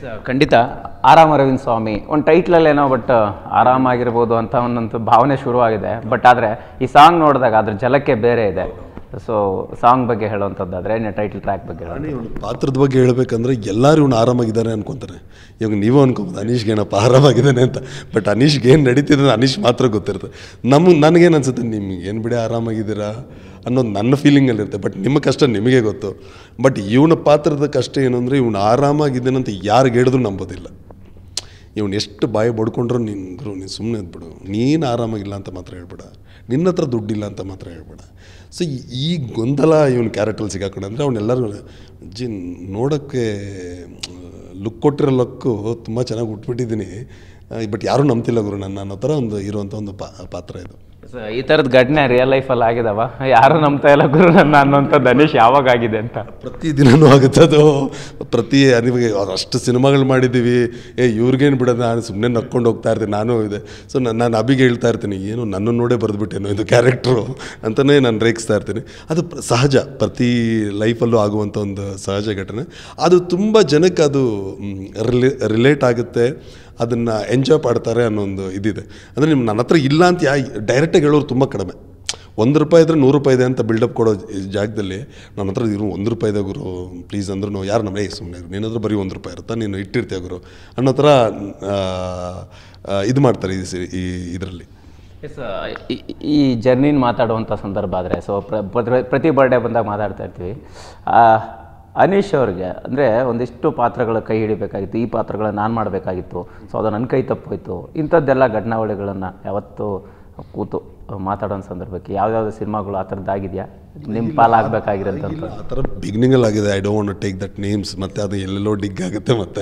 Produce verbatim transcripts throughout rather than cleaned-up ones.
ಖಂಡಿತ ಆರಾಮ್ ಅರವಿಂದ್ ಸ್ವಾಮಿ ಒಂದು ಟೈಟ್ಲಲ್ಲಿ ಏನೋ ಬಟ್ ಆರಾಮಾಗಿರ್ಬೋದು ಅಂತ ಒಂದೊಂದು ಭಾವನೆ ಶುರುವಾಗಿದೆ. ಬಟ್ ಆದರೆ ಈ ಸಾಂಗ್ ನೋಡಿದಾಗ ಅದ್ರ ಜಲಕ್ಕೆ ಬೇರೆ ಇದೆ. ಸೊ ಸಾಂಗ್ ಬಗ್ಗೆ ಹೇಳುವಂಥದ್ದಾದರೆ ಟೈಟಲ್ ಟ್ರ್ಯಾಕ್ ಬಗ್ಗೆ ಹೇಳಿ. ಪಾತ್ರದ ಬಗ್ಗೆ ಹೇಳಬೇಕಂದ್ರೆ ಎಲ್ಲರೂ ಇವನು ಆರಾಮಾಗಿದ್ದಾನೆ ಅನ್ಕೊತಾರೆ. ಇವಾಗ ನೀವು ಅನ್ಕೋಬೋದು ಅನೀಶ್ಗೆ ಏನಪ್ಪ ಆರಾಮಾಗಿದ್ದಾನೆ ಅಂತ. ಬಟ್ ಅನೀಶ್ಗೆ ಏನು ನಡೀತಿದ್ರೆ ಅನೀಶ್ ಮಾತ್ರ ಗೊತ್ತಿರುತ್ತೆ. ನಮಗೆ ನನಗೇನು ಅನ್ಸುತ್ತೆ, ನಿಮ್ಗೆ ಏನು ಬಿಡಿ ಆರಾಮಾಗಿದ್ದೀರಾ ಅನ್ನೋದು ನನ್ನ ಫೀಲಿಂಗಲ್ಲಿರುತ್ತೆ. ಬಟ್ ನಿಮ್ಮ ಕಷ್ಟ ನಿಮಗೆ ಗೊತ್ತು. ಬಟ್ ಇವನ ಪಾತ್ರದ ಕಷ್ಟ ಏನು ಅಂದರೆ, ಇವನು ಆರಾಮಾಗಿದ್ದಾನಂತ ಯಾರಿಗೆ ಹೇಳಿದ್ರು ನಂಬೋದಿಲ್ಲ. ಇವನು ಎಷ್ಟು ಬಾಯಿ ಬಡ್ಕೊಂಡ್ರು ನೀನು ಗುರು ನೀನು ಸುಮ್ಮನೆ ಇದ್ಬಿಡು, ನೀನು ಆರಾಮಾಗಿಲ್ಲ ಅಂತ ಮಾತ್ರ ಹೇಳ್ಬೇಡ, ನಿನ್ನ ಹತ್ರ ದುಡ್ಡಿಲ್ಲ ಅಂತ ಮಾತ್ರ ಹೇಳ್ಬೇಡ. ಸೊ ಈ ಗೊಂದಲ ಇವನು ಕ್ಯಾರೆಕ್ಟರ್ ಸಿಗಾಕೊಂಡು ಅಂದರೆ ಅವನ್ನೆಲ್ಲರೂ ಜಿ ನೋಡೋಕ್ಕೆ ಲುಕ್ ಕೊಟ್ಟಿರೋ ಲುಕ್ಕು ತುಂಬ ಚೆನ್ನಾಗಿ ಉಟ್ಬಿಟ್ಟಿದ್ದೀನಿ, ಬಟ್ ಯಾರೂ ನಂಬ್ತಿಲ್ಲ ಗುರು ನನ್ನ ಅನ್ನೋ ಥರ ಒಂದು ಇರುವಂಥ ಒಂದು ಪಾತ್ರ ಇದು. ಈ ಥರದ ಘಟನೆ ರಿಯಲ್ ಲೈಫಲ್ಲಿ ಆಗಿದಾವ? ಯಾರು ನಂಬ್ತಾ ಇಲ್ಲ ಗುರು ನನ್ನ ಅನ್ನೋಂಥದ್ದು ಅನೀಶ್ ಯಾವಾಗ ಆಗಿದೆ ಅಂತ? ಪ್ರತಿದಿನವೂ ಆಗುತ್ತೆ ಅದು. ಪ್ರತಿ ಅನಿಮಗೆ ಅಷ್ಟು ಸಿನಿಮಾಗಳು ಮಾಡಿದ್ದೀವಿ, ಏ ಇವ್ರಿಗೇನು ಬಿಡೋದು, ನಾನು ಸುಮ್ಮನೆ ನಕ್ಕೊಂಡು ಹೋಗ್ತಾ ಇರ್ತೀನಿ. ನಾನು ಇದೆ ಸೊ ನಾನು ಅಭಿಗೆ ಹೇಳ್ತಾ ಇರ್ತೀನಿ, ಏನು ನನ್ನನ್ನು ನೋಡೇ ಬರೆದ್ಬಿಟ್ಟೇನೋ ಇದು ಕ್ಯಾರೆಕ್ಟ್ರು ಅಂತಲೇ ನಾನು ರೇಗಿಸ್ತಾ ಇರ್ತೀನಿ. ಅದು ಸಹಜ, ಪ್ರತಿ ಲೈಫಲ್ಲೂ ಆಗುವಂಥ ಒಂದು ಸಹಜ ಘಟನೆ. ಅದು ತುಂಬ ಜನಕ್ಕೆ ಅದು ರಿಲೇ ರಿಲೇಟ್ ಆಗುತ್ತೆ, ಅದನ್ನು ಎಂಜಾಯ್ ಮಾಡ್ತಾರೆ ಅನ್ನೋ ಒಂದು ಇದಿದೆ. ಅಂದರೆ ನಿಮ್ಮ ನನ್ನ ಹತ್ರ ಇಲ್ಲ ಅಂತ ಯಾ ಡೈರೆಕ್ಟಾಗಿ ಹೇಳೋರು ತುಂಬ ಕಡಿಮೆ. ಒಂದು ರೂಪಾಯಿ ಇದ್ದರೆ ನೂರು ರೂಪಾಯಿ ಇದೆ ಅಂತ ಬಿಲ್ಡಪ್ ಕೊಡೋ ಜಾಗದಲ್ಲಿ ನನ್ನ ಹತ್ರ ಇರು ಒಂದು ರೂಪಾಯಿ ಇದೆ ಗುರು ಪ್ಲೀಸ್ ಅಂದ್ರೂ ಯಾರು ನಮ್ಮ ಏ ಸುಮ್ಮನೆ ನಿನ್ನ ಹತ್ರ ಬರೀ ಒಂದು ರೂಪಾಯಿ ಇರುತ್ತಾ, ನೀನು ಇಟ್ಟಿರ್ತೀಯ ಗುರು ಅನ್ನೋ ಥರ ಇದು ಮಾಡ್ತಾರೆ ಈ ಇದರಲ್ಲಿ. ಎಸ್, ಈ ಜರ್ನಿನ ಮಾತಾಡುವಂಥ ಸಂದರ್ಭ ಆದರೆ ಸೊ ಪ್ರತಿ ಬರ್ಡೇ ಬಂದಾಗ ಮಾತಾಡ್ತಾ ಇರ್ತೀವಿ. ಅನೀಶ್ ಅವ್ರಿಗೆ ಅಂದರೆ ಒಂದಿಷ್ಟು ಪಾತ್ರಗಳ ಕೈ ಹಿಡಿಬೇಕಾಗಿತ್ತು, ಈ ಪಾತ್ರಗಳನ್ನ ನಾನು ಮಾಡಬೇಕಾಗಿತ್ತು, ಸೊ ಅದು ನನ್ನ ಕೈ ತಪ್ಪೋಯ್ತು, ಇಂಥದ್ದೆಲ್ಲ ಘಟನಾವಳಿಗಳನ್ನು ಯಾವತ್ತೂ ಕೂತು ಮಾತಾಡೋ ಸಂದರ್ಭಕ್ಕೆ ಯಾವ್ಯಾವ ಸಿನಿಮಾಗಳು ಆ ಥರದ್ದಾಗಿದೆಯಾ ನಿಮ್ಮ ಪಾಲಾಗಬೇಕಾಗಿರೋಂಥ? ಆ ಥರ ಬಿಗಿನಿಂಗಲ್ಲಿ ಆಗಿದೆ. I don't want to take that names. ಮತ್ತು ಅದು ಎಲ್ಲೆಲ್ಲೋ ಡಿಗ್ ಆಗುತ್ತೆ. ಮತ್ತು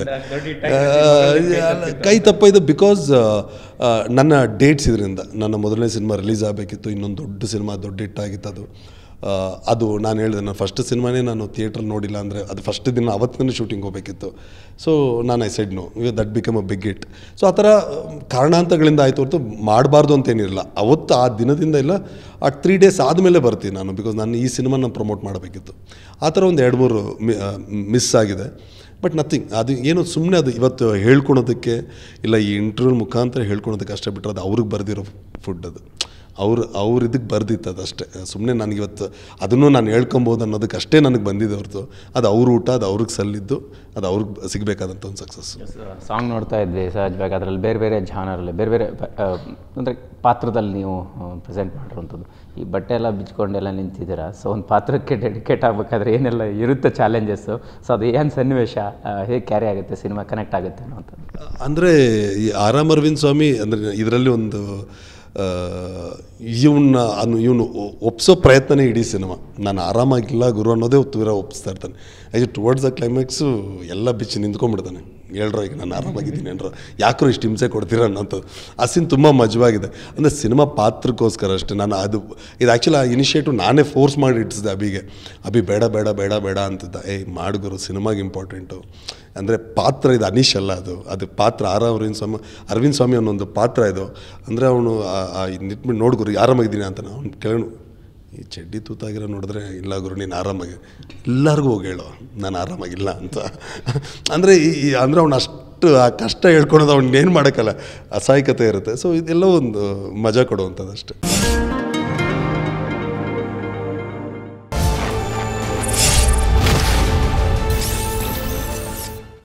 ಕೈ ತಪ್ಪಾಯಿತು ಬಿಕಾಸ್ ನನ್ನ ಡೇಟ್ಸ್ ಇದರಿಂದ ನನ್ನ ಮೊದಲನೇ ಸಿನಿಮಾ ರಿಲೀಸ್ ಆಗಬೇಕಿತ್ತು, ಇನ್ನೊಂದು ದೊಡ್ಡ ಸಿನಿಮಾ ದೊಡ್ಡ ಹಿಟ್ಟಾಗಿತ್ತು. ಅದು ಅದು ನಾನು ಹೇಳಿದೆ, ನಾನು ಫಸ್ಟ್ ಸಿನಿಮಾನೇ ನಾನು ಥಿಯೇಟ್ರಲ್ಲಿ ನೋಡಿಲ್ಲ ಅಂದರೆ ಅದು ಫಸ್ಟ್ ದಿನ ಅವತ್ತಿನ ಶೂಟಿಂಗ್ ಹೋಗಬೇಕಿತ್ತು. ಸೊ ನಾನು I said no, that become a big hit. So ಆ ಥರ ಕಾರಣಾಂತಗಳಿಂದ ಆಯಿತು ಹೊರತು ಮಾಡಬಾರ್ದು ಅಂತೇನಿರಲಿಲ್ಲ. ಅವತ್ತು ಆ ದಿನದಿಂದ ಇಲ್ಲ, ಆ ತ್ರೀ ಡೇಸ್ ಆದಮೇಲೆ ಬರ್ತೀನಿ ನಾನು, ಬಿಕಾಸ್ ನಾನು ಈ ಸಿನಿಮಾನ ಪ್ರಮೋಟ್ ಮಾಡಬೇಕಿತ್ತು. ಆ ಥರ ಒಂದು ಎರಡು ಮೂರು ಮಿಸ್ ಆಗಿದೆ. ಬಟ್ ನಥಿಂಗ್, ಅದು ಏನೋ ಸುಮ್ಮನೆ ಅದು ಇವತ್ತು ಹೇಳ್ಕೊಳೋದಕ್ಕೆ ಇಲ್ಲ ಈ ಇಂಟರ್ವ್ಯೂ ಮುಖಾಂತರ ಹೇಳ್ಕೊಳೋದಕ್ಕೆ ಅಷ್ಟೇ ಬಿಟ್ಟರೆ ಅದು ಅವ್ರಿಗೆ ಬರೆದಿರೋ ಫುಡ್. ಅದು ಅವ್ರು ಅವ್ರ ಇದಕ್ಕೆ ಬರ್ದಿತ್ತು ಅದಷ್ಟೇ. ಸುಮ್ಮನೆ ನನಗಿವತ್ತು ಅದನ್ನು ನಾನು ಹೇಳ್ಕೊಬೋದು ಅನ್ನೋದಕ್ಕೆ ಅಷ್ಟೇ ನನಗೆ ಬಂದಿದೆ ಹೊರತು ಅದು ಅವ್ರ ಊಟ, ಅದು ಅವ್ರಿಗೆ ಸಲ್ಲಿದ್ದು, ಅದು ಅವ್ರಿಗೆ ಸಿಗಬೇಕಾದಂಥ ಒಂದು ಸಕ್ಸಸ್. ಸಾಂಗ್ ನೋಡ್ತಾ ಇದ್ವಿ ಸಹಜವಾಗಿ, ಅದರಲ್ಲಿ ಬೇರೆ ಬೇರೆ ಜಾನರಲ್ಲಿ ಬೇರೆ ಬೇರೆ ಅಂದರೆ ಪಾತ್ರದಲ್ಲಿ ನೀವು ಪ್ರೆಸೆಂಟ್ ಮಾಡಿರುವಂಥದ್ದು. ಈ ಬಟ್ಟೆ ಎಲ್ಲ ಬಿಚ್ಕೊಂಡೆಲ್ಲ ನಿಂತಿದ್ದೀರಾ, ಸೊ ಒಂದು ಪಾತ್ರಕ್ಕೆ ಡೆಡಿಕೇಟ್ ಆಗಬೇಕಾದ್ರೆ ಏನೆಲ್ಲ ಇರುತ್ತೆ ಚಾಲೆಂಜಸ್ಸು, ಸೊ ಅದು ಏನು ಸನ್ನಿವೇಶ ಹೇಗೆ ಕ್ಯಾರಿ ಆಗುತ್ತೆ, ಸಿನಿಮಾ ಕನೆಕ್ಟ್ ಆಗುತ್ತೆ ಅನ್ನೋಂಥದ್ದು? ಅಂದರೆ ಈ ಆರಾಮ್ ಅರವಿಂದ್ ಸ್ವಾಮಿ ಅಂದರೆ ಇದರಲ್ಲಿ ಒಂದು ಇವನ್ನ ಅನ್ನು ಇವನು ಒಪ್ಸೋ ಪ್ರಯತ್ನನೇ ಇಡೀ ಸಿನಿಮಾ. ನಾನು ಆರಾಮಾಗಿಲ್ಲ ಗುರು ಅನ್ನೋದೇ ಉತ್ತರ ಒಪ್ಪಿಸ್ತಾ ಇರ್ತಾನೆ. ಆ್ಯಕ್ಚುಲಿ ಟುವರ್ಡ್ಸ್ ದ ಕ್ಲೈಮ್ಯಾಕ್ಸು ಎಲ್ಲ ಬಿಚ್ಚಿ ನಿಂತ್ಕೊಂಡ್ಬಿಡ್ತಾನೆ. ಹೇಳ್ರೋ ಈಗ ನಾನು ಆರಾಮಾಗಿದ್ದೀನಿ ಅನ್ರೋ, ಯಾಕೋ ಇಷ್ಟು ಹಿಂಸೆ ಕೊಡ್ತೀರ ಅನ್ನೋಂಥದ್ದು. ಆ ಸೀನ್ ತುಂಬ ಮಜವಾಗಿದೆ. ಅಂದರೆ ಸಿನಿಮಾ ಪಾತ್ರಕ್ಕೋಸ್ಕರ ಅಷ್ಟೇ. ನಾನು ಅದು ಇದು ಆ್ಯಕ್ಚುಲಿ ಆ ಇನಿಷಿಯೇಟಿವ್ ನಾನೇ ಫೋರ್ಸ್ ಮಾಡಿ ಇಟ್ಟಿಸಿದೆ ಅಭಿಗೆ. ಅಭಿ ಬೇಡ ಬೇಡ ಬೇಡ ಬೇಡ ಅಂತಿದ್ದ. ಏಯ್ ಮಾಡುಗುರು, ಸಿನಿಮಾಗೆ ಇಂಪಾರ್ಟೆಂಟು ಅಂದರೆ ಪಾತ್ರ ಇದು, ಅನೀಶ್ ಅಲ್ಲ ಅದು. ಅದು ಪಾತ್ರ ಆರ ಅರವಿಂದ್ ಸ್ವಾಮಿ ಅರವಿಂದ್ ಸ್ವಾಮಿ ಅನ್ನೊಂದು ಪಾತ್ರ ಇದು. ಅಂದರೆ ಅವನು ನಿಂತ್ಬಿಟ್ಟು ನೋಡ್ಗುರು ಆರಾಮಾಗಿದ್ದೀನಿ ಅಂತ ಅವ್ನು ಕೇಳೋಣ, ಈ ಚಡ್ಡಿ ತೂತಾಗಿರೋ ನೋಡಿದ್ರೆ ಇಲ್ಲ ಗುರು ನೀನು ಆರಾಮಾಗಿ, ಎಲ್ಲರಿಗೂ ಹೋಗಿ ಹೇಳೋ ನಾನು ಆರಾಮಾಗಿಲ್ಲ ಅಂತ. ಅಂದರೆ ಈ ಅಂದರೆ ಅವ್ನು ಅಷ್ಟು ಆ ಕಷ್ಟ ಹೇಳ್ಕೊಳೋದು ಅವ್ನಿಗೇನು ಮಾಡೋಕ್ಕಲ್ಲ, ಅಸಹಾಯಕತೆ ಇರುತ್ತೆ. ಸೊ ಇದೆಲ್ಲ ಒಂದು ಮಜಾ ಕೊಡುವಂಥದ್ದು ಅಷ್ಟೇ.